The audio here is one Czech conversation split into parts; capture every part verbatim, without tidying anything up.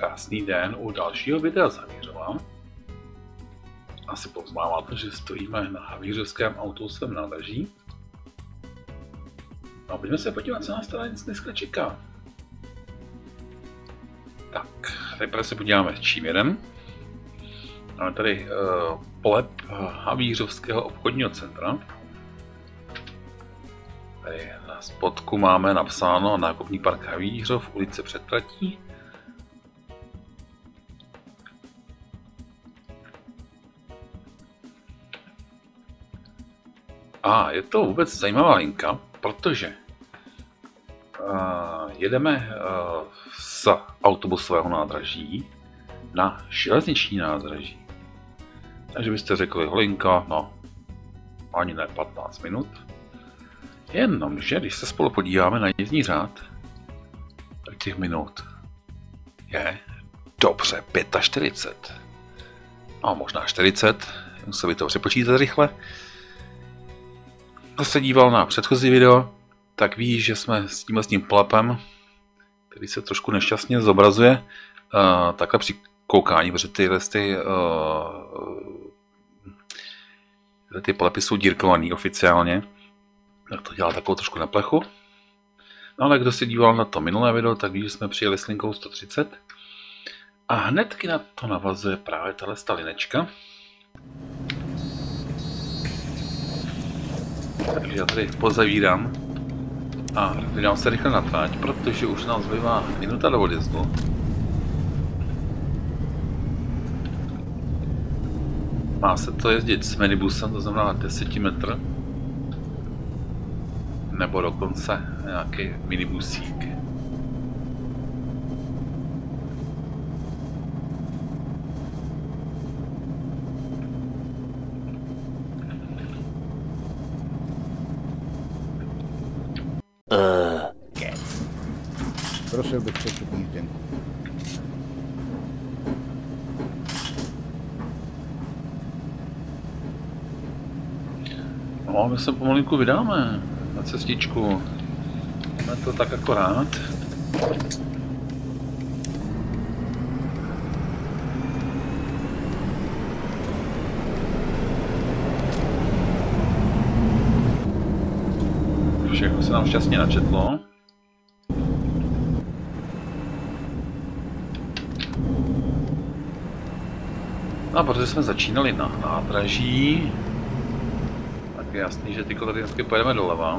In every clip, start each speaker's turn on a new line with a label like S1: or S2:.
S1: Krásný den u dalšího videa z Havířova. Asi poznáváte, že stojíme na havířovském autobusovém nádraží. A pojďme se podívat, co nás teda dneska čeká. Tak, nejprve se podíváme, s čím jedem. Máme tady uh, polep Havířovského obchodního centra. Tady na spodku máme napsáno nákupní park Havířov, ulice Před tratí. A je to vůbec zajímavá linka, protože uh, jedeme uh, z autobusového nádraží na železniční nádraží. Takže byste řekli, holinka, no, ani ne patnáct minut. Jenomže, když se spolu podíváme na jízdní řád, tak těch minut je dobře čtyřicet pět. No, možná čtyřicet, musel by to přepočítat rychle. Kdo se díval na předchozí video, tak ví, že jsme s tímhle s tím polepem, který se trošku nešťastně zobrazuje, uh, takhle při koukání, protože tyhle ty, uh, ty polepy jsou dírkovaný oficiálně, tak to dělá takovou trošku na plechu. No ale kdo se díval na to minulé video, tak ví, že jsme přijeli s linkou sto třicet. A hnedky na to navazuje právě tahle stalinečka. Takže já tady pozavírám a vydám se rychle na trať, protože už nám zbývá minuta do odjezdu. Má se to jezdit s minibusem, to znamená deset metrů. Nebo dokonce nějaký minibusík.
S2: Prosil bych přestupní jízdenku.
S1: No, my se pomalinku vydáme na cestičku. Máme to tak akorát. Všechno se nám šťastně načetlo. No a protože jsme začínali na nádraží, tak je jasný, že tyko tady dneska pojedeme doleva.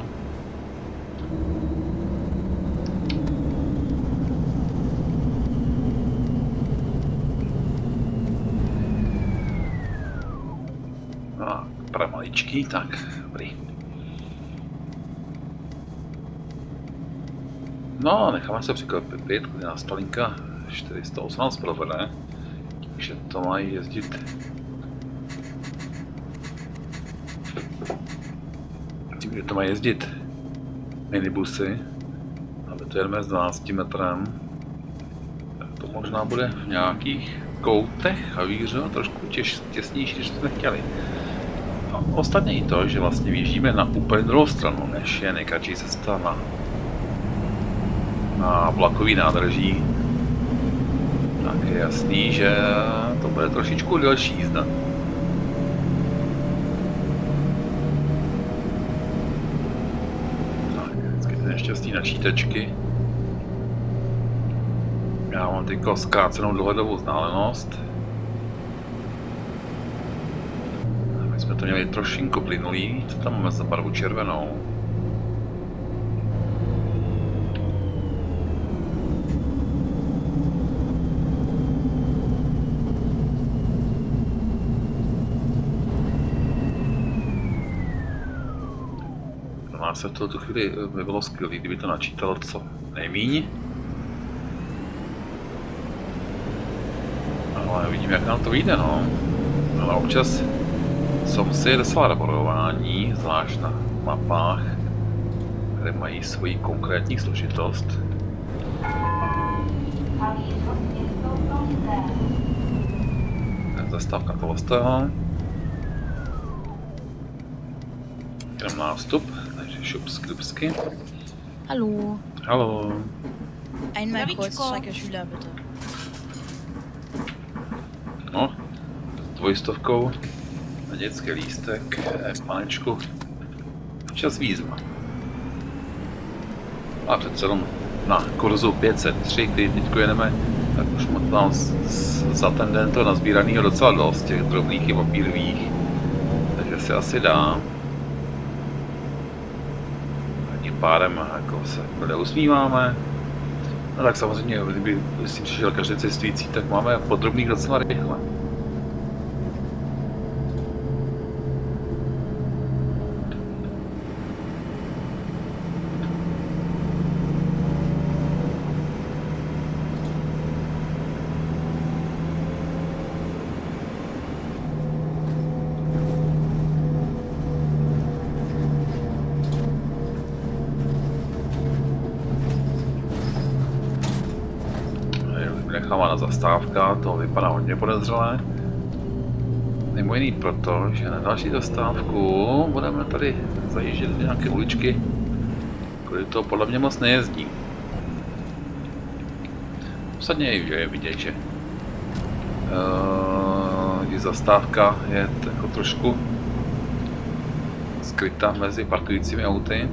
S1: A pro maličký, tak dobrý. No, necháme se překvapit, kdy nás ta linka čtyři sta osmnáct provede. Takže to mají jezdit tím, kde to mají jezdit minibusy, ale to jedeme s dvanácti metrem, tak to možná bude v nějakých koutech Havířova trošku těž, těsnější, než jsme chtěli. A ostatně i to, že vlastně vyjíždíme na úplně druhou stranu, než je nejkratší cesta na, na vlakový nádraží. Tak je jasný, že to bude trošičku delší jízda. Tak, vždycky ty nešťastný načítačky. Já mám teďko zkrácenou dohledovou vzdálenost. My jsme to měli trošinku plynulý, co tam máme za barvu červenou. Se v tuto chvíli by bylo skvělé, kdyby to načítalo co nejmíň. Ale vidím, jak nám to vyjde, no. Ale občas jsou si docela laborování, zvlášť na mapách, které mají svoji konkrétní složitost. Zastávka Tolstého. Jdem nástup. Schubskrippski.
S3: Hallo.
S1: Hallo.
S3: Einmal Kreuzstrecke Schüler, bitte.
S1: No, s dvojstovkou na dětský lístek, eh, panečku, včas výzva. A přece jenom na kurzu pět set tři, který teď jedeme, tak už mám za ten den to nazbíranýho docela dost, těch drobných i papírových, takže se asi dá. Tím pádem jako se neusmíváme. No tak samozřejmě, kdyby s tím přišel každý cestující, tak máme podrobných docela rychle. Nechávána zastávka, to vypadá hodně podezřelé. Mimo jiný proto, že na další zastávku budeme tady zajíždět nějaké uličky, kvůli to podle mě moc nejezdí. Vsadně je vidět, že uh, zastávka je jako trošku skrytá mezi parkujícími auty.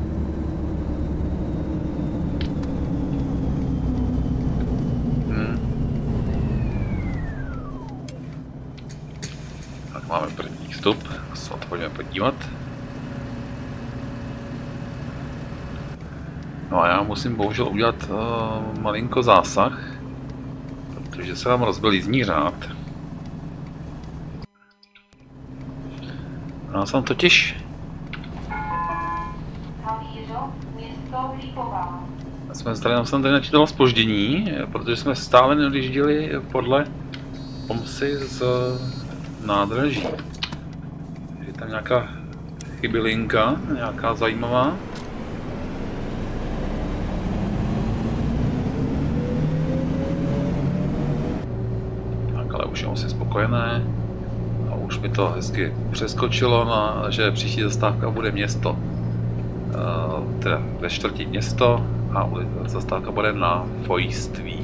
S1: Máme první vstup, se to pojďme podívat. No a já musím bohužel udělat uh, malinko zásah, protože se nám rozbil jízdní řád. Já jsem totiž... Jsme tady, nám jsem tady načítala zpoždění, protože jsme stále neodjížděli podle pomsy z nádraží. Je tam nějaká chybilinka, nějaká zajímavá. Tak, ale už je asi spokojené. A už mi to hezky přeskočilo, na, že příští zastávka bude město. Uh, teda ve čtvrtí město a zastávka bude na Fojství.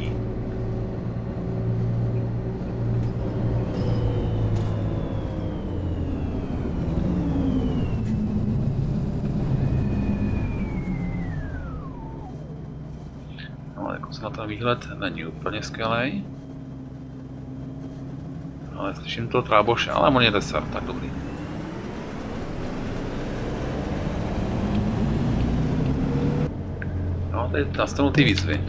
S1: Na ten výhled není úplně skvělej. Ale slyším to tráboše, ale on jede se, tak dobrý. No, teď nastanou ty výzvy.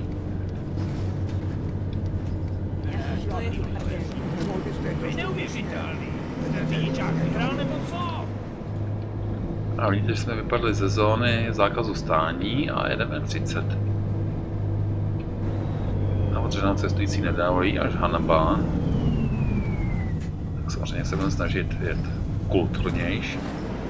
S1: A vidíte, že jsme vypadli ze zóny zákazu stání a jedeme třicet. Protože nám cestující nedávají až hanba. Tak samozřejmě se budeme snažit jet kulturnější.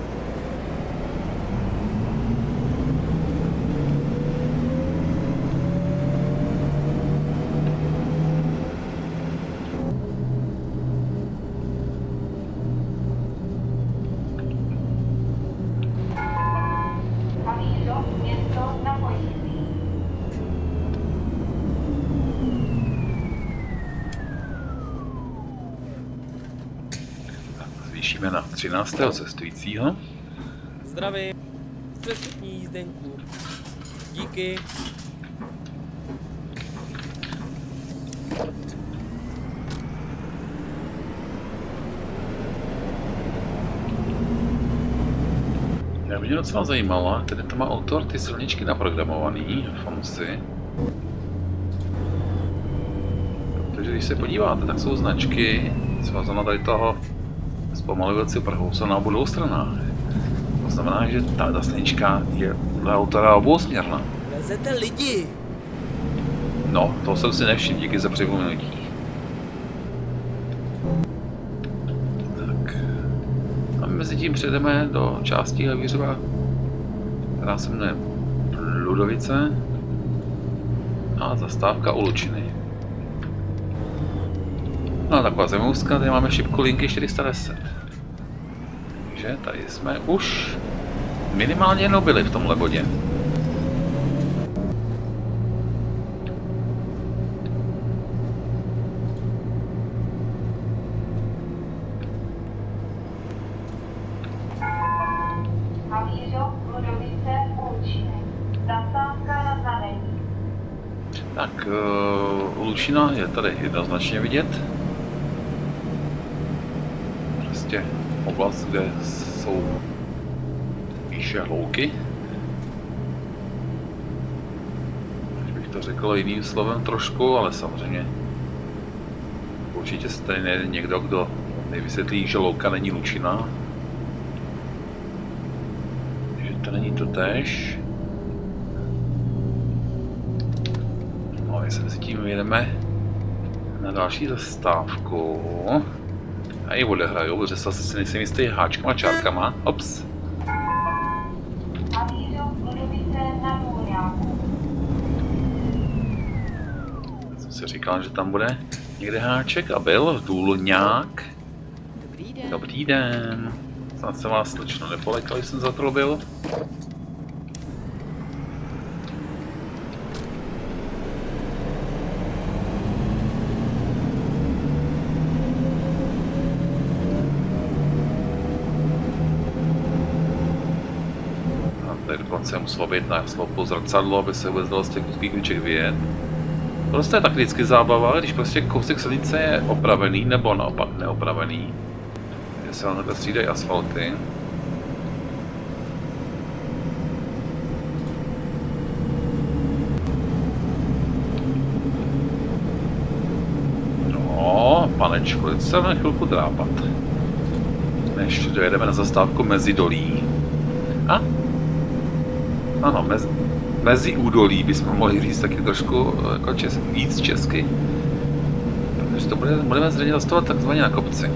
S1: Zvýšíme na třináctého cestujícího.
S2: Zdravím, přestupní jízdenku. Díky.
S1: Já mě docela zajímalo, tedy to má autor ty silničky naprogramovaný, Fonsi. Protože když se podíváte, tak jsou značky, svazeno tady toho zpomalujúci prvou jsou na obou stranách. To znamená, že ta, ta silnička je dle autora obousměrná.
S2: Vezete lidi!
S1: No, to jsem si nevšiml, díky za připomenutí. Tak. A mezi tím přejdeme do části Havířova, která se jmenuje Ludovice a zastávka u Lučiny. No taková zemoustka, tady máme šipku linky čtyři sta deset. Takže tady jsme už minimálně jednou byli v tomhle bodě. uh, Lučina je tady jednoznačně vidět. Prostě oblast, kde jsou píše louky. Až bych to řekl jiným slovem trošku, ale samozřejmě určitě se tady nejde někdo, kdo mi vysvětlí, že louka není Lučina. Že to není to též. No, my se mezi tím jedeme na další zastávku. A ji odehraju, protože se asi nejsem jistý háčkama a čárkama. Ops. Já jsem si říkal, že tam bude někde háček a byl důlňák.
S2: Dobrý den.
S1: Dobrý den. Snad se vás slečno nepolekal, když jsem zatrobil. Tady dokonce muselo být na sloupu zrcadlo, aby se vůbec dalo z těch úzkých klíček vyjet. Prostě je tak vždycky zábava, když prostě kousek silnice je opravený nebo naopak neopravený. Že se vám takhle střídají asfalty. No, panečku, teď se na chvilku drápat. Než dojedeme na zastávku Mezidolí. A? Ano, mezi, mezi údolí bychom mohli říct taky trošku jako čes, víc česky. Takže to bude, budeme zřejmě zastavovat takzvaně na kopci.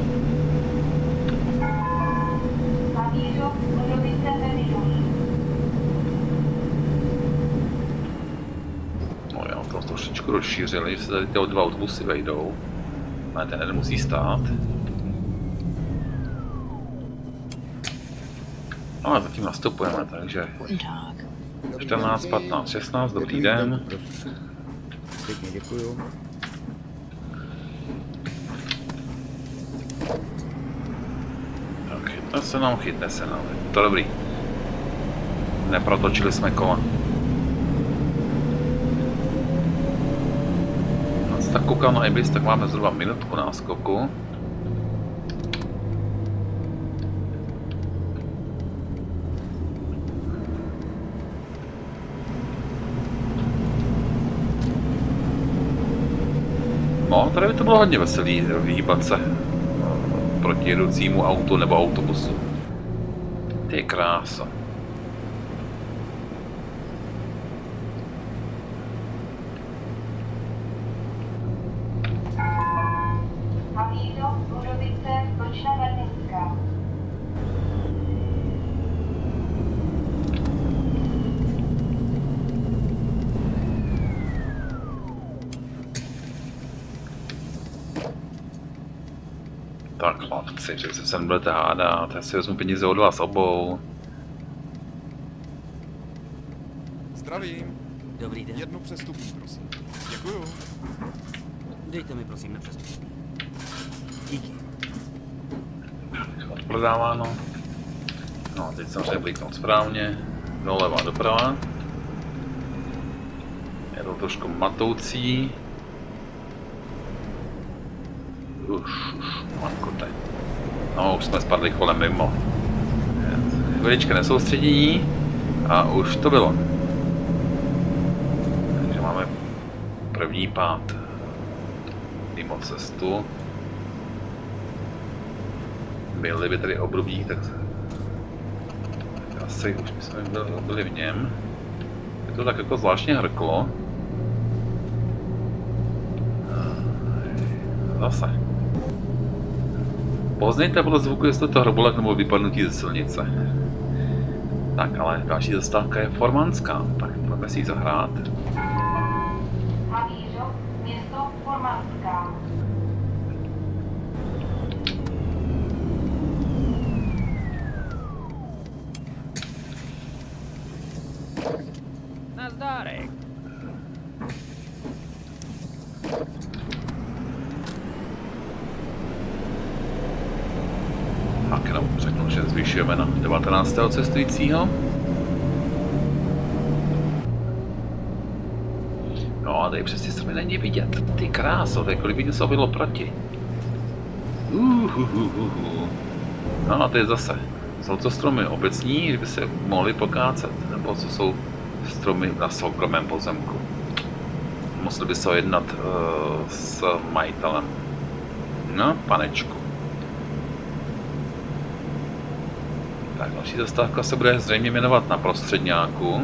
S1: No jo, to trošičku rozšířili, že se tady ty dva autobusy vejdou. Ale ten jeden musí stát. No a zatím nastupujeme, takže čtrnáct, patnáct, šestnáct, dobrý den.
S3: Pěkně děkuju.
S1: Tak, chytne se nám, chytne se nám. To dobrý. Neprotočili jsme kola. Tak koukám na Ibis, tak máme zhruba minutku náskoku. No, tady by to bylo hodně veselý vyhýbat se proti jedoucímu autu nebo autobusu. Ty krása.
S4: Havířov, Budovice, Bočna Brněnská.
S1: Tak chlapci, že se sem budete hádat, já si vezmu peníze od vás obou.
S3: Zdravím.
S5: Dobrý den.
S3: Jednu přestupní, prosím. Děkuju.
S5: Dejte mi prosím nepřestupný. Díky.
S1: Odprodáváno. No, teď jsem se kliknout správně. Doleva, doprava. Je to trošku matoucí. Už, už, matkote. No, už jsme spadli kolem mimo. Chvilička nesoustředění a už to bylo. Takže máme první pád mimo cestu. Byli by tady obrubí, tak asi už bychom byli, byli v něm. Je to tak jako zvláštně hrklo. Zase. Poznejte podle zvuku, jestli to hrobolek nebo vypadnutí ze silnice. Tak, ale další zastávka je Formanská, tak pojďme si ji zahrát.
S4: Havířov, město Formanská.
S2: Nazdárek.
S1: Tak jenom řeknu, že zvyšujeme na devatenáctého cestujícího. No a tady přes ty stromy není vidět. Ty kráso, to je kolik by něco bylo proti. Uhuhuhuhu. No a to je zase. Jsou to stromy obecní, kdyby se mohli pokácet, nebo co jsou stromy na soukromém pozemku. Museli by se jednat uh, s majitelem. No, panečku. Tak, další zastávka se bude zřejmě jmenovat na prostředňáku.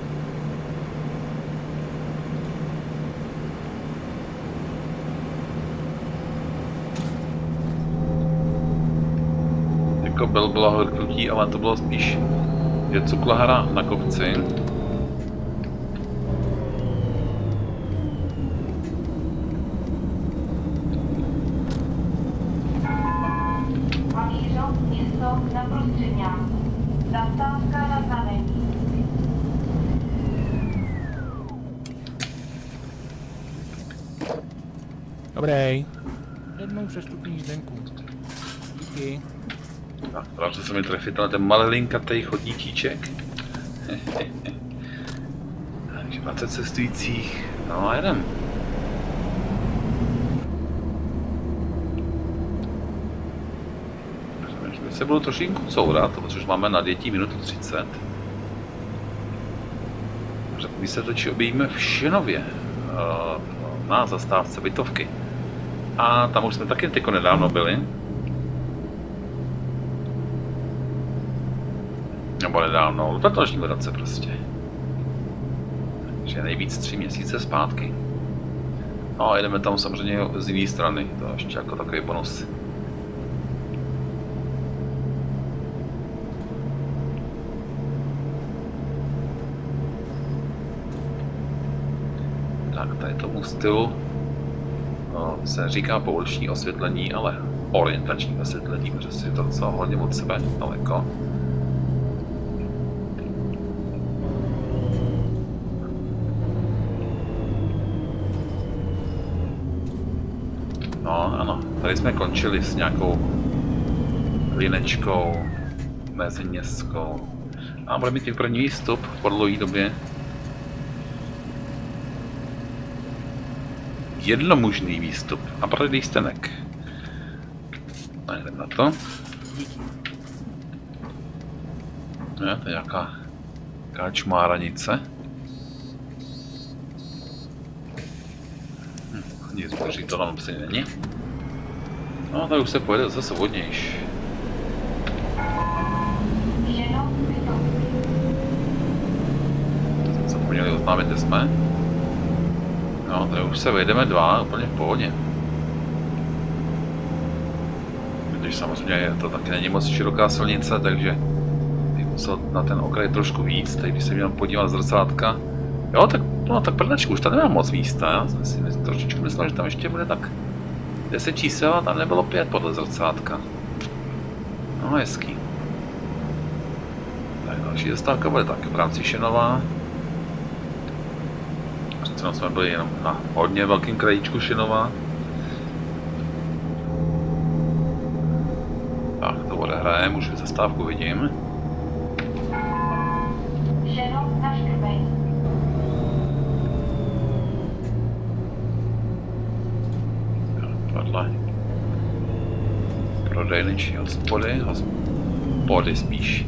S1: Jako byl bylo hrknutí, ale to bylo spíš je cuklahara na kopci.
S4: Havířov, město na prostředňáku. Zastávka na znamení.
S3: Dobrý. Jednou přestupní jízdenku. Díky.
S1: Tak, právě se mi trefit na ten malinkatej chodníčíček. Takže dvacet cestujících. No a jedem. My se budu trošinku courat, protože už máme na dětí minutu třicet. My se točí objevíme v Šinově. Na zastávce bytovky. A tam už jsme taky tyko nedávno byli. Nebo nedávno, v letošním roce prostě. Takže nejvíc tři měsíce zpátky. No a jedeme tam samozřejmě z jiné strany, to je ještě jako takový bonus. Tak tady tomu stylu no, se říká pouliční osvětlení, ale orientační osvětlení, protože si to docela hodně od sebe daleko. No ano, tady jsme končili s nějakou linečkou meziměstskou. A bude mít první výstup po dlouhé době. Jednomužný výstup a prodej lístenek. Najdeme na to. Ne, to je nějaká, nějaká čmáranice. Hm, nic boží to tam asi není. No, tady už se pojede zase vodnější. Teď jsme zapomněli oznámit, kde jsme. No, tady už se vejdeme dva, úplně v pohodě. Když samozřejmě to taky není moc široká silnice, takže bych musel na ten okraj trošku víc, tady bych se měl podívat z zrcátka. Jo, tak, no, tak prdačku, už tady nemám moc místa, já jsem si trošičku myslel, že tam ještě bude tak deset čísel a tam nebylo pět podle zrcátka. No, hezký. Tak další zastávka bude taky v rámci Šenova. No, jsme byli jenom na hodně velkým krajíčku Šenova. Tak, to odehrajem, už zastávku vidím.
S4: Šenov na Škrbeň.
S1: Tohle. Prodejniční hospody, hospody spíš.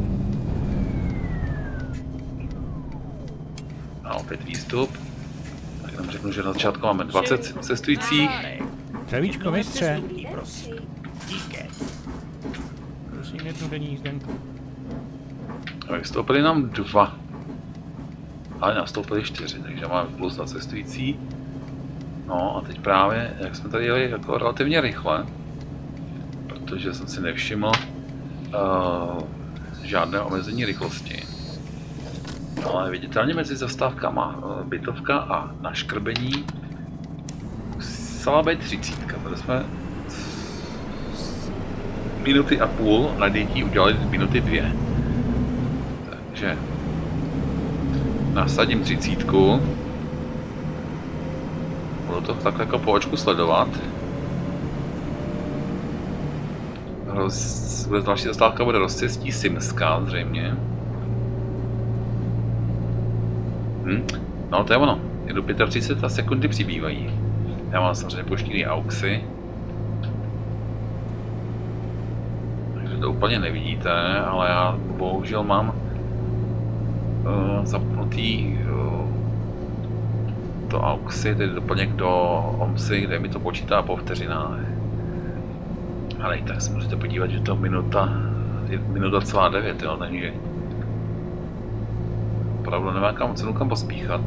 S1: A opět výstup. Tak jenom řeknu, že na začátku máme dvacet cestujících.
S3: Zdravíčko, mistře.
S5: Prosím. Díky.
S3: Prosím jednu denní jízdenku.
S1: A vystoupili nám dva. Ale nastoupili čtyři, takže máme plus na cestující. No a teď právě, jak jsme tady jeli jako relativně rychle, protože jsem si nevšiml uh, žádné omezení rychlosti. Ale viditelně mezi zastávkama uh, bytovka a naškrbení musela být třicítka, protože jsme minuty a půl na dětí udělali minuty dvě. Takže nasadím třicítku. Budu to tak jako po očku sledovat. Roz... Další zastávka bude rozcestí Simská zřejmě. Hm? No to je ono. do třicet pět a sekundy přibývají. Já mám samozřejmě poštíný auxy. Takže to úplně nevidíte, ale já bohužel mám uh, zapnutý uh, to auxy, tedy doplněk do OMSy, kde mi to počítá po vteřinách. Ale i tak se můžete podívat, že to minuta, je minuta celá devět, jo, takže opravdu nemá kam cenu kam pospíchat.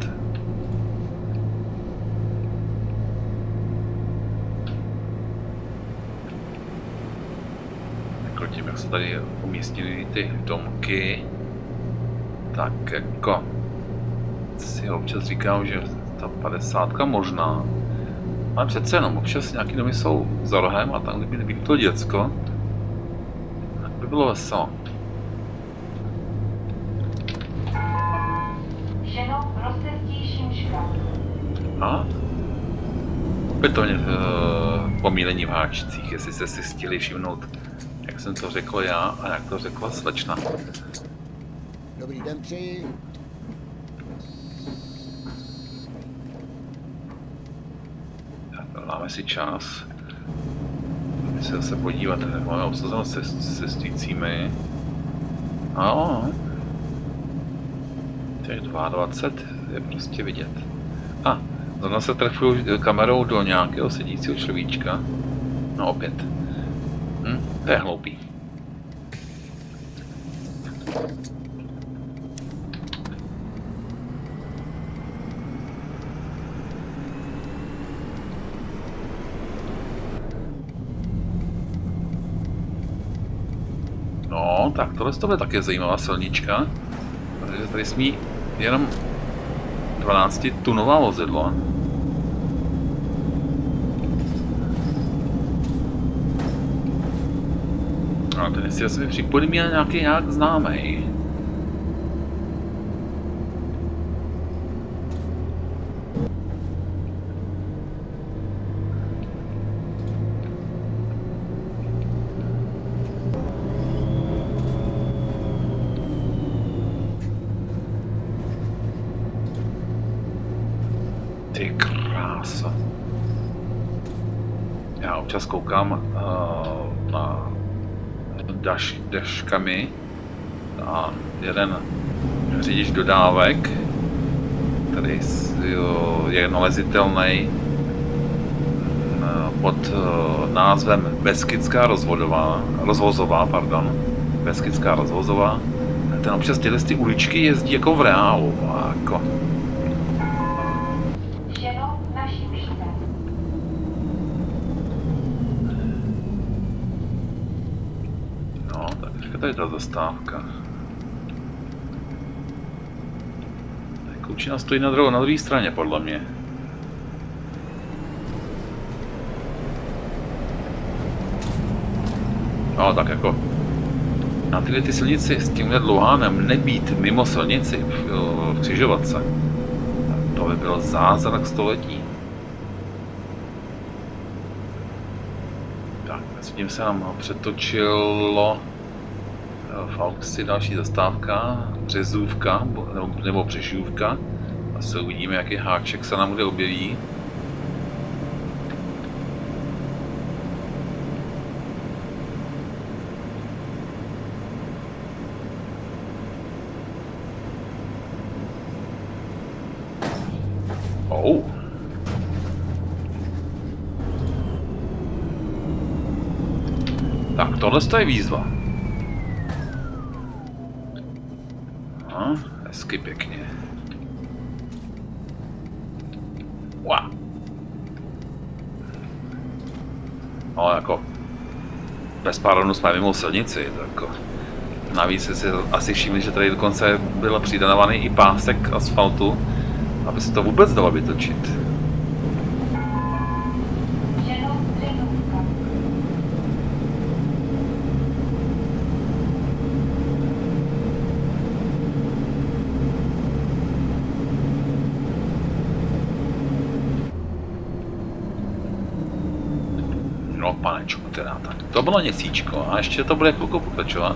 S1: Jako tím, jak se tady umístily ty domky, tak jako si občas říkám, že ta padesátka možná, ale přece jenom občas nějaký domy jsou za rohem a tam, kdyby nebylo to děcko, tak by bylo veselo.
S4: Ženo, rozcestí Šimška.
S1: A? Opětovně uh, pomílení v háčcích, jestli jste si stihli všimnout, jak jsem to řekl já a jak to řekla slečna.
S6: Dobrý den přeji.
S1: Dáme si čas. Když se zase podívat, jak máme obsazeno se cestujícími. Ano. Těch dvacet dva je prostě vidět. A, zrovna se trefuju kamerou do nějakého sedícího človíčka. No opět. Hm, to je hloupý. No, tak tohle to bude také zajímavá silnička, protože tady smí jenom dvanáctitunová vozidlo. A ten si asi připojím měl nějaký nějak známej. Ty krása. Já občas koukám uh, na daš, deškami a jeden řidič dodávek, který je nalezitelný pod uh, názvem Beskidská rozvodová, rozvozová, pardon, Beskidská rozvozová, ten občas tyhle ty uličky jezdí jako v reálu, jako. To je ta zastávka. Klučina stojí na druhé, na druhé straně, podle mě. No, tak jako na tyhle ty silnici s tímhle dlouhánem nebýt mimo silnici v, v křižovatce, to by byl zázrak století. Tak, mezi tím se nám přetočilo v Auxi další zastávka, Březůvka nebo, nebo Břežůvka. Asi uvidíme, jaký háček se nám kde objeví. Oh. Tak tohle je výzva. Hezky pěkně. Wow. No jako bez pardonu jsme mimo silnici, tak navíc si asi všimli, že tady dokonce byl přidávaný i pásek asfaltu, aby se to vůbec dalo vytočit. No panečku teda, tak to bylo něcíčko a ještě to bude chvilku pokračovat.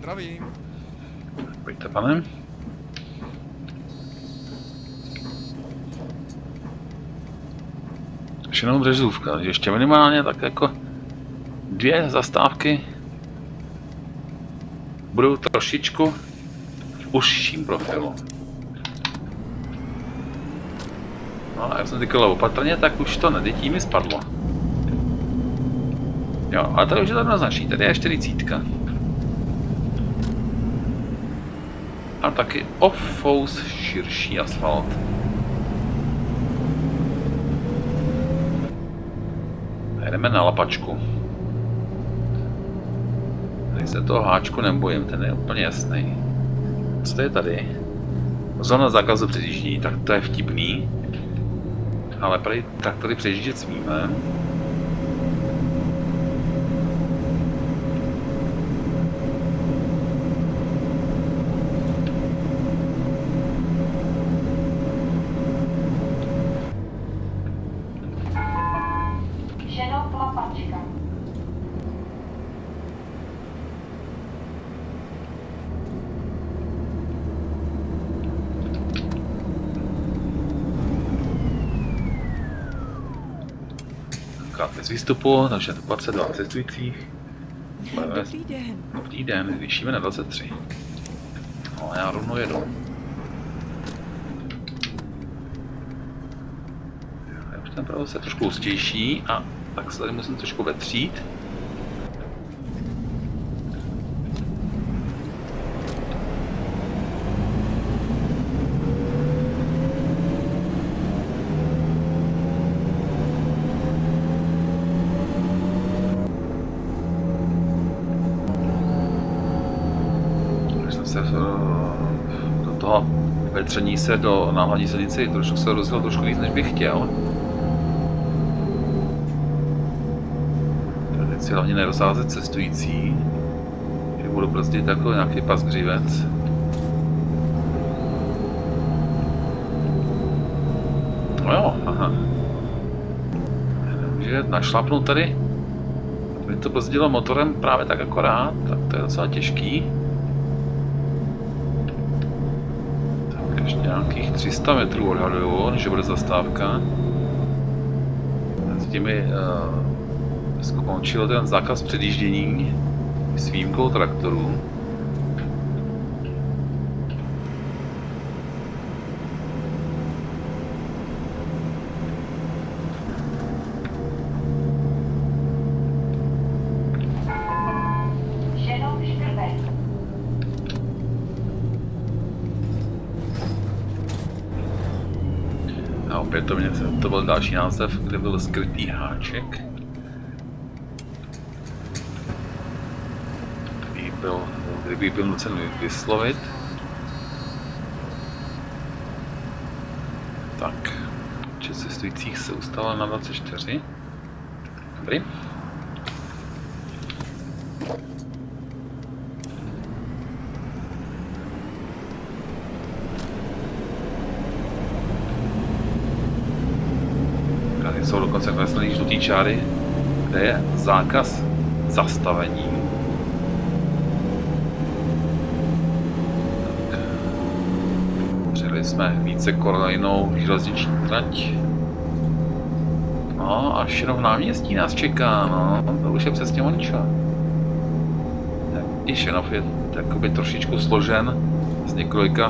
S7: Zdravím.
S1: Pojďte, pane. Už jenom březůvka, ještě minimálně tak jako dvě zastávky budou trošičku v užším profilu. No a jak jsem říkal opatrně, tak už to nedetí mi spadlo. Jo, ale tady už je to jednoznačný, tady je čtyřicítka. A taky o fous širší asfalt. Jdeme na lapačku. Tady se toho háčku nebojím, ten je úplně jasný. Co je tady? Zóna zákazu předjíždění, tak to je vtipný. Ale tady traktory přejíždět smíme.
S4: Ženov Lapačka.
S1: Z výstupu, takže dvacet dva cestujících.
S5: Dobrý den.
S1: Dobrý den, zvýšíme na dvacet tři. No a já rovnou jedu. Už ten provoz je trošku hustější a tak se tady musím trošku vetřít. Do toho vetření se do náhladní silnici trošku se rozjel trošku víc, než bych chtěl. Teď si hlavně nerozházet cestující, že budu prostě takový nějaký pas křivec. No jo, aha. Takže našlapnu tady, aby to brzdilo motorem právě tak akorát, tak to je docela těžký. Nějakých tři sta metrů odhaduju, než bude zastávka. S těmi uh, skončil ten zákaz předjíždění s výjimkou traktorů.
S4: Ženov Škrbec.
S1: A opětovně to byl další název, kde byl skrytý háček. Který byl, kdyby byl nucen vyslovit. Tak, počet cestujících se ustal na dvacet čtyři. Dobrý. Jsou dokonce kreslený žlutý čáry, kde je zákaz zastavení. Tak. Přijeli jsme více kolejnou železniční trať. No a Šenov náměstí nás čeká, no, to už je přesně ončo. I Šenov je takoby trošičku složen z několika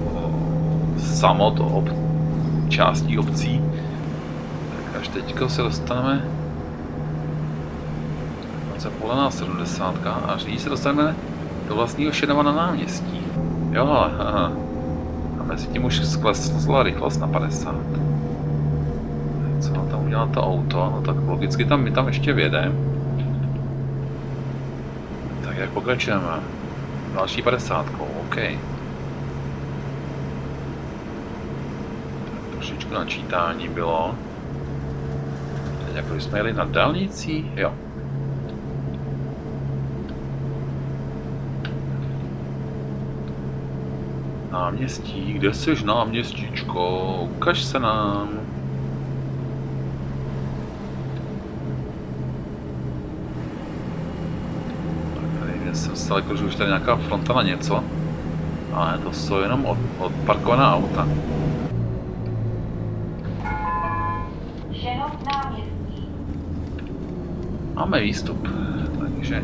S1: samot ob částí obcí. Až teďko se dostaneme se Polená sedmdesát a nyní se dostaneme do vlastního Šenova na náměstí. Jo, ale aha. A mezi tím už sklesla rychlost na padesát. Co tam udělá to auto? No tak logicky tam my tam ještě vjedeme. Tak jak pokračujeme? Další padesátkou, OK. Tak trošičku načítání bylo. Jako jsme jeli na dálnicí, jo. Náměstí, kde jsi náměstíčko? Ukaž se nám. Tak tady jsem se jako, že už tady nějaká fronta na něco. Ale to jsou jenom od, odparkovaná auta.
S4: Šenov náměstí.
S1: Máme výstup, takže...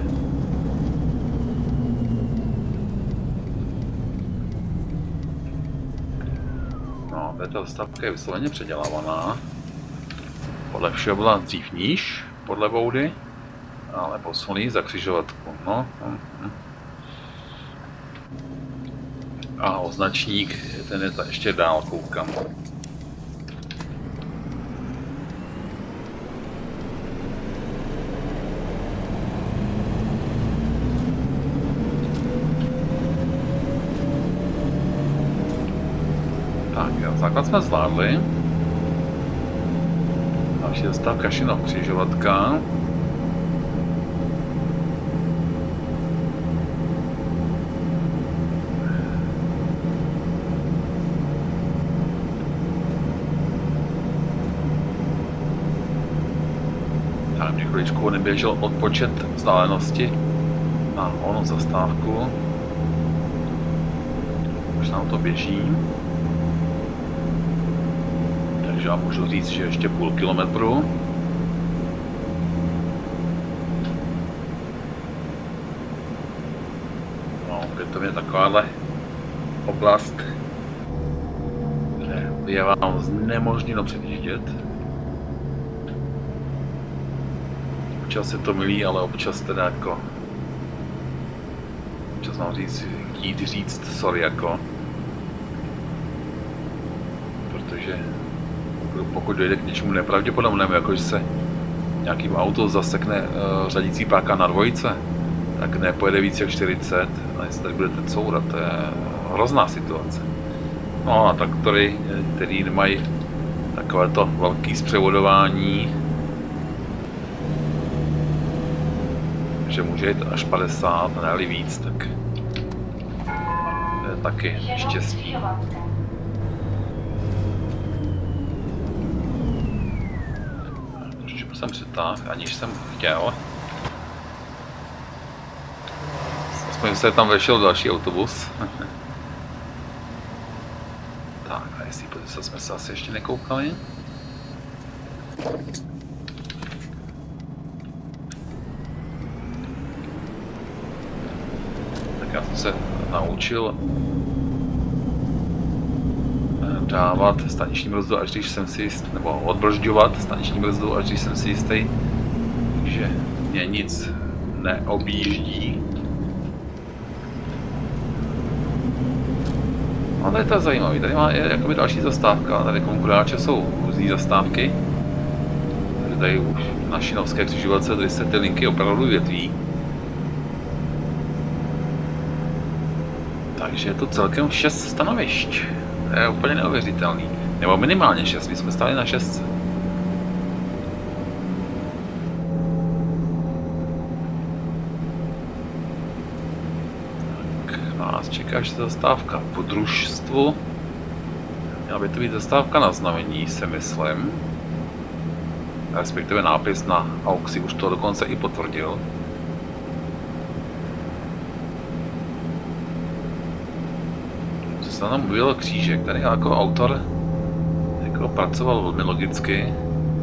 S1: No, ta zastávka je vysloveně předělávaná. Podle všeho byla dřív níž, podle boudy, ale posunuli za křižovatku. No, hm, hm. A označník, ten je ta ještě dál, koukám. Tak, základ jsme zvládli. Další zastávka Šenov křižovatka. Tak mě chviličku neběžel odpočet vzdálenosti na onu zastávku. Už nám to běží. Takže já můžu říct, že ještě půl kilometru. No, opětovně takováhle oblast, kde je vám znemožněno předjíždět. Občas se to milí, ale občas teda jako... Občas mám říct, jít říct sorry jako. Protože pokud dojde k něčemu nepravděpodobnému, jako že se nějakým auto zasekne uh, řadící páka na dvojce, tak nepojede víc jak čtyřicet, a jestli tady bude ten sourat, to je hrozná situace. No a traktory, který nemají takovéto velké zpřevodování, že může jít až padesát, ne-li víc, tak to je taky štěstí. Jsem přitáhl, aniž jsem chtěl. Aspoň se tam vešel další autobus. Tak, a jestli pozice jsme se asi ještě nekoukali. Tak já jsem se naučil dávat staniční brzdu, až když jsem si jistý, nebo odbržďovat staniční brzdu, až když jsem si jistý, že mě nic neobjíždí. No tady to je zajímavý, tady má je jakoby další zastávka, tady konkuráče jsou různý zastávky. Takže tady už na Šenovské křižovatce, tady se ty linky opravdu větví. Takže je to celkem šest stanovišť. To je úplně neuvěřitelný. Nebo minimálně šest, my jsme stáli na šestce. Tak, nás čeká ještě zastávka po družstvu. Měla by to být zastávka na znamení, si myslím. Respektive nápis na aukci už to dokonce i potvrdil. Tam byl křížek, tady jako autor jako pracoval velmi logicky.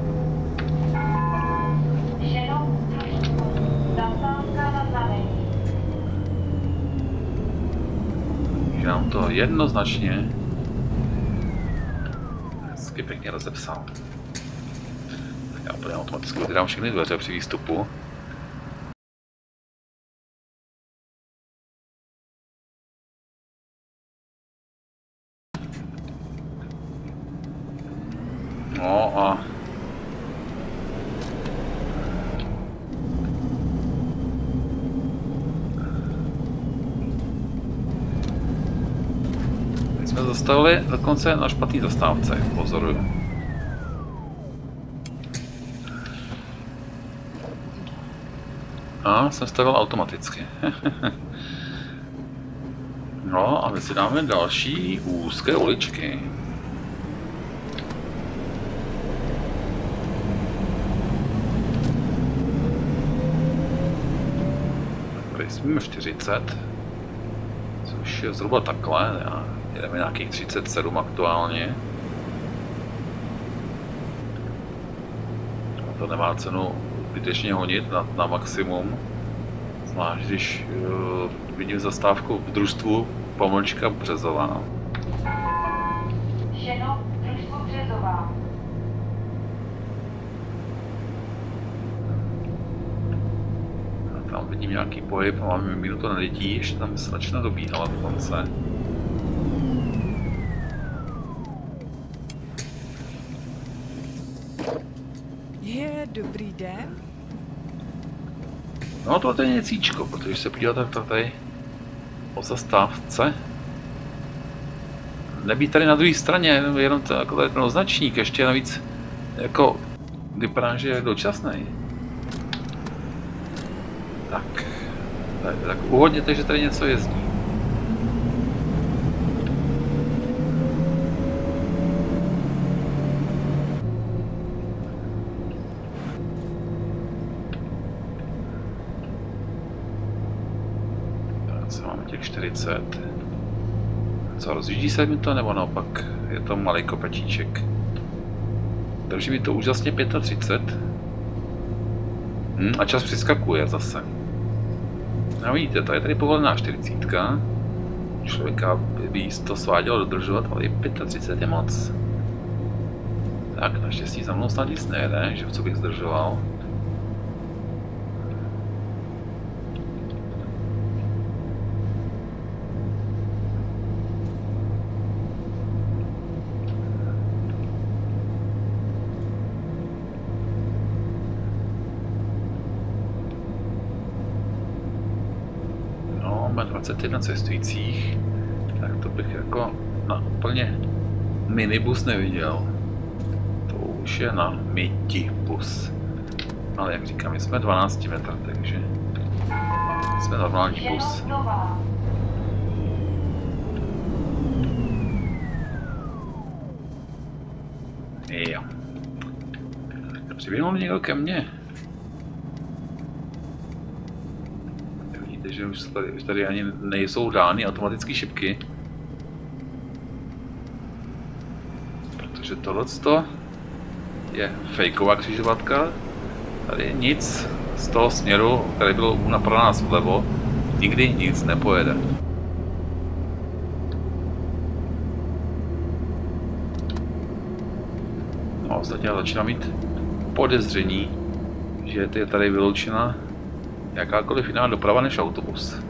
S1: Takže nám to jednoznačně hezky pěkně rozepsal. Tak já úplně automaticky otevírám všechny dveře při výstupu. No a teď jsme zastavili dokonce na špatný zastávce, pozoruju. A jsem stavil automaticky. No a my si dáme další úzké uličky. Jsme čtyřicet, což je zhruba takhle, já jedeme nějakých třicet sedm aktuálně. A to nemá cenu zbytečně honit na, na maximum, zvlášť když uh, vidím zastávku v družstvu pomlčka Březová.
S4: Šeno, družstvo Březová.
S1: Tam vidím nějaký pohyb a máme minutu na lidí, ještě tam se začne dobíhat dokonce.
S5: Je, dobrý den.
S1: No to je něcíčko, protože se podíváte tady o zastávce. Nebýt tady na druhé straně, jenom to, jako tady ten označník, ještě navíc jako vypadá, že je dočasný. Tak, tak, tak uhodněte, že tady něco jezdí. Tak, co máme těch čtyřicet. Co, rozjíždí se mi to, nebo naopak je to malý kopečíček? Drží mi to úžasně třicet pět. Hmm, a čas přiskakuje zase. No vidíte, to je tady povolená čtyřicítka. Člověka by to svádělo dodržovat, ale i třicet pět je moc. Tak, naštěstí za mnou snad nic nejede, že v co bych zdržoval. dvacet jedna cestujících, tak to bych jako na úplně minibus neviděl. To už je na midibus. Ale jak říkám, my jsme dvanáct metrů, takže jsme normální bus. Jo. Přiběhnul někdo ke mně. Že už tady, už tady ani nejsou dány automatické šipky. Protože tohleto je fejková křižovatka. Tady nic z toho směru, který byl pro nás vlevo, nikdy nic nepojede. No, ostatně já začínám mít podezření, že je tady vyloučena jakákoliv jiná doprava než autobus.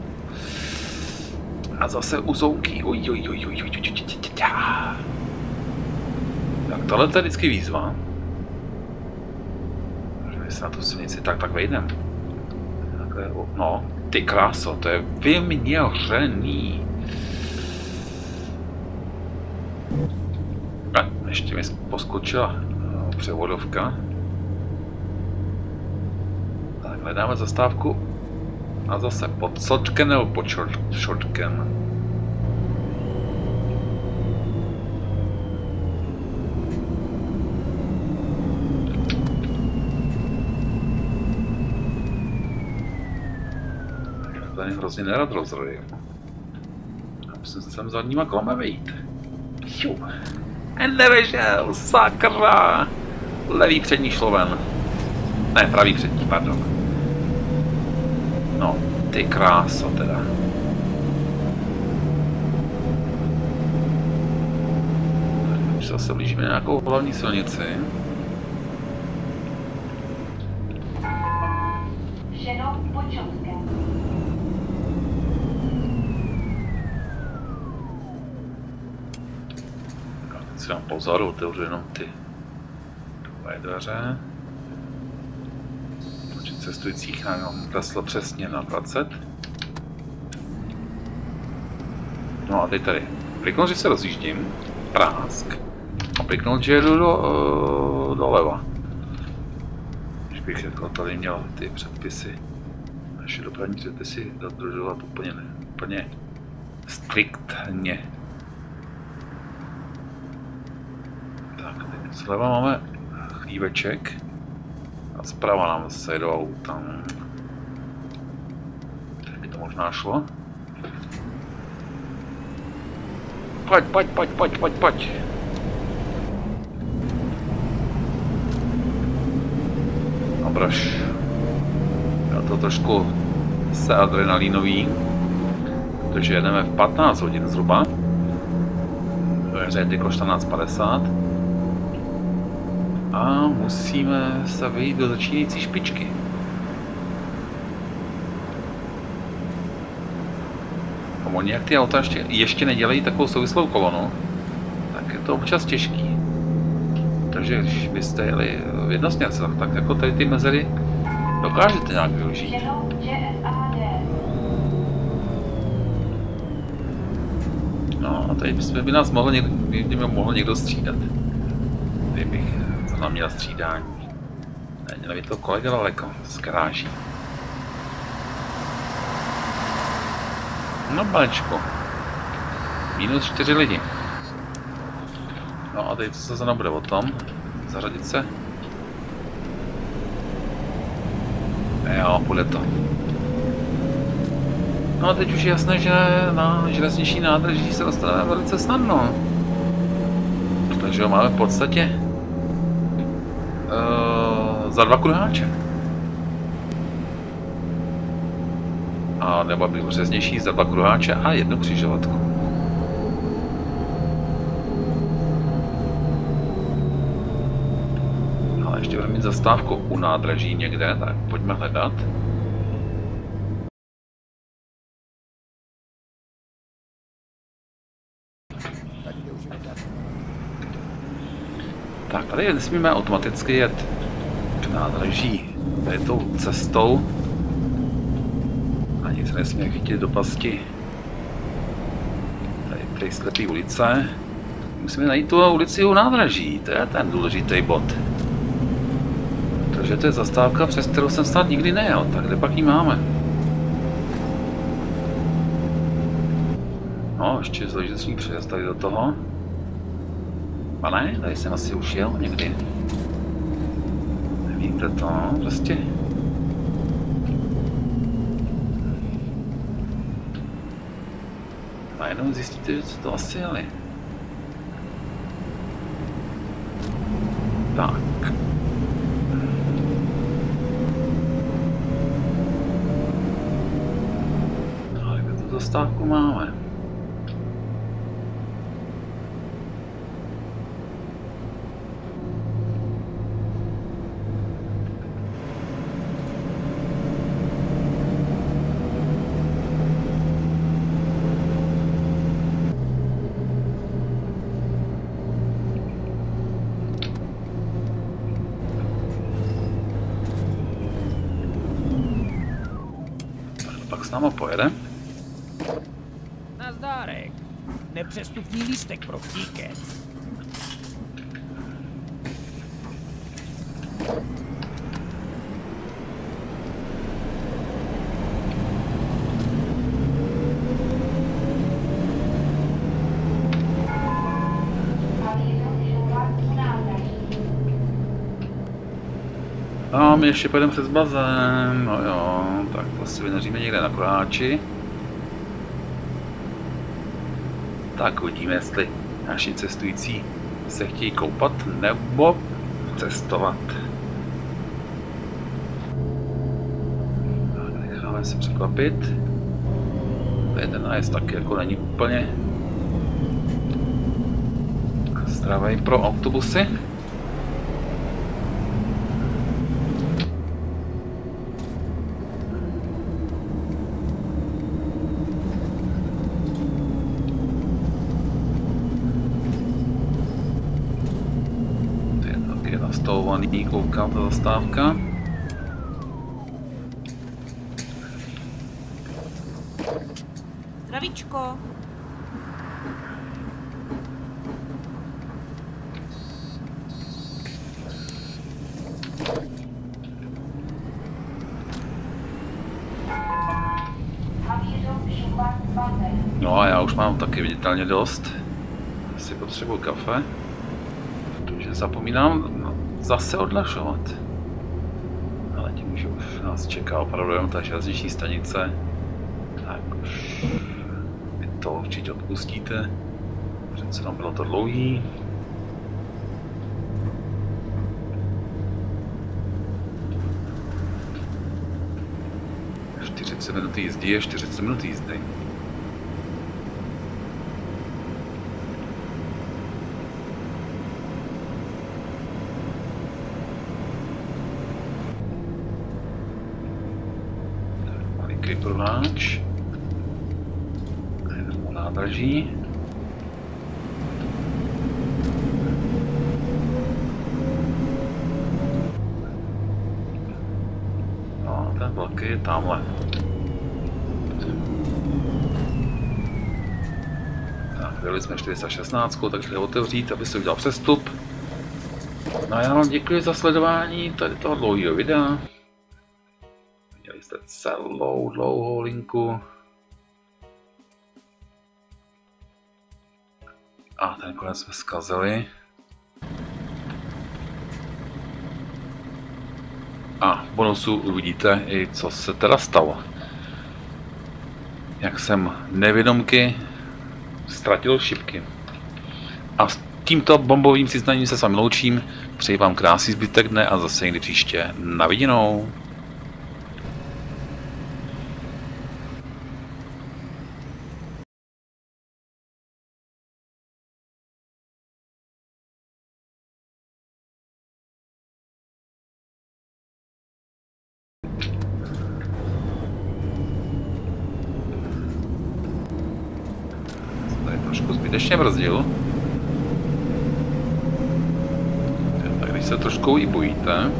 S1: A zase uzouky. Oj, oj, oj, oj, oj, oj, oj, tak tohle je vždycky výzva. Že se na tu silnici tak tak vejdem. Takhle, no, ty kráso, to je vyměřený. A ještě mi poskočila převodovka. Hledáme zastávku a zase pod sočkem nebo pod šortkem. Tady hrozně nerad rozrodím. Já musím se sem zadníma kolama vejít. Jú. Nevežel, sakra! Levý přední šlo ven. Ne, pravý přední, pardon. No, ty kráso teda. Už zase blížíme nějakou hlavní silnici.
S4: Šeno pod Čopskem.
S1: Teď si dám pozor, otevřu jenom ty dveře. Cestujících nám kleslo přesně na dvacet. No a teď tady. Kliknout, že se rozjíždím. Prásk. A kliknout, že jedu do, uh, doleva. Když bych jako tady měl ty předpisy, naše dopravní předpisy dodržovat úplně ne, úplně striktně. Tak, teď zleva máme chlíveček. A zprava nám zase jedou tam. Tak to možná šlo. Pojď, pojď, pojď, pojď, pojď, pojď. Dobraž. Já to trošku se adrenalinový, protože jedeme v patnáct hodin zhruba. To je jako čtrnáct padesát. A musíme se vejít do začínající špičky. Oni jak ty auta ještě, ještě nedělají takovou souvislou kolonu, tak je to občas těžký. Takže když byste jeli v jednosměrce, tak jako tady ty mezery dokážete nějak využít. No a tady by nás mohl někdo, by mohl někdo střídat. Kdybych to nám měl střídání. Ne, měl by to kolega daleko z garáží. No balečko. Minus čtyři lidi. No a teď co se nebude o tom? Zařadit se? Jo, půjde to. No a teď už je jasné, že na železniční nádraží se dostaneme velice snadno. Takže ho máme v podstatě uh, za dva kruháče. A nebo byl řeznější za dva kruháče a jednu křižovatku. Ale ještě budeme mít zastávku u nádraží někde, tak pojďme hledat. Tak, tady nesmíme automaticky jet k nádraží tady tou cestou. Ani se nesmíme chytit do pasti tady té slepé ulice. Musíme najít tu ulici u nádraží, to je ten důležitý bod. Protože to je zastávka, přes kterou jsem snad nikdy nejel, tak kde pak ji máme? No, ještě železniční přejezd tady do toho. A ne, tady jsem asi už jel někdy. Nevíte to, prostě. Najednou zjistíte, že to asi jeli. Tak. A kde tu zastávku máme? S náma pojede.
S3: Nazdárek. Nepřestupní lístek pro tiket.
S1: A my ještě pojedeme přes bazén, no jo, tak to si vyneříme někde na kruháči. Tak uvidíme, jestli naši cestující se chtějí koupat nebo cestovat. Tak necháme se překvapit. Ten nájezd taky jako není úplně zdravý pro autobusy. Nastavovaný, koukám, ta zastávka.
S5: Zdravíčko.
S1: No a já už mám taky viditelně dost. Asi potřebuji kafe. Protože zapomínám zase odlašovat. Ale tím, že už nás čeká opravdu jenom ta železniční stanice, to určitě odpustíte. Přece nám bylo to dlouhý. čtyřicet minut jízdy je čtyřicet minut jízdy. Maliký pruháč. Jdeme na nádraží. No, ten velký je tamhle. Vyjeli jsme čtyři sta šestnáct, takže otevřít, aby se udělal přestup. No a já vám děkuji za sledování tady toho dlouhého videa. Viděli jste celou dlouhou linku. A ten konec jsme zkazili. A v bonusu uvidíte i co se teda stalo. Jak jsem nevědomky ztratil šipky. A s tímto bombovým přiznáním se s vámi loučím. Přeji vám krásný zbytek dne a zase někdy příště. Na viděnou. Trošku zbytečně brzdil. Tak když se trošku i bojíte.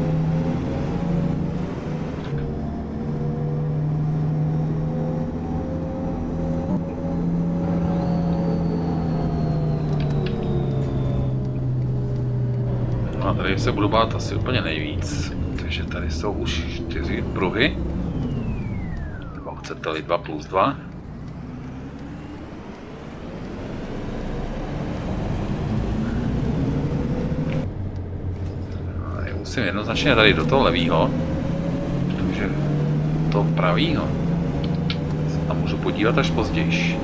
S1: No a tady se budu bát asi úplně nejvíc. Takže tady jsou už čtyři pruhy. Nebo chcete-li dva plus dva. Musím jednoznačně tady do toho levýho, takže to pravýho se tam můžu podívat až později.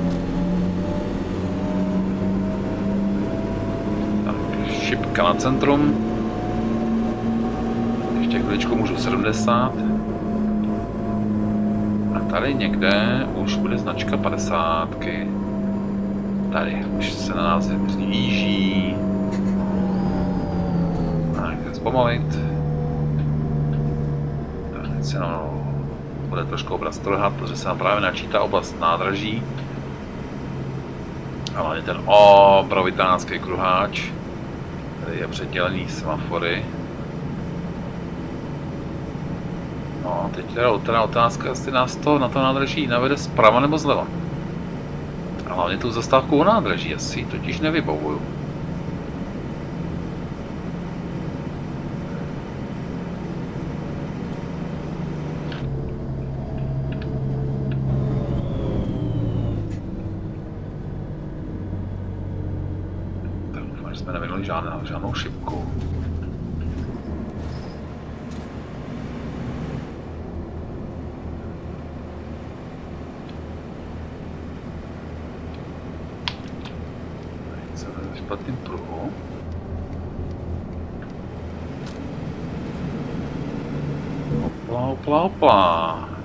S1: Tak šipka na centrum, ještě chviličku můžu sedmdesát a tady někde už bude značka padesátky. Tady už se na nás blíží. Zpomalit. Tak teď se no, bude trošku obraz trhat, protože se nám právě načítá oblast nádraží. A hlavně ten obrovitánský kruháč, který je předělený semafory. No a teď teda, teda otázka, jestli nás to na to nádraží navede zprava nebo zleva. A hlavně tu zastávku u nádraží, asi totiž nevybavuju. Jsme nevinuli žádnou, žádnou šipku. Teď jsem ve špatným pruhu. Hopla, hopla, hopla.